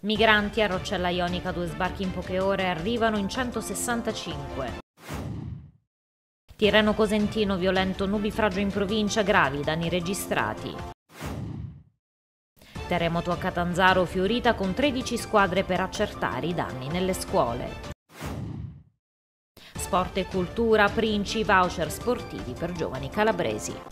Migranti a Roccella Ionica, 2 sbarchi in poche ore, arrivano in 165. Tirreno Cosentino, violento nubifragio in provincia, gravi danni registrati. Terremoto a Catanzaro, Fiorita con 13 squadre per accertare i danni nelle scuole. Sport e cultura, Princi, voucher sportivi per giovani calabresi.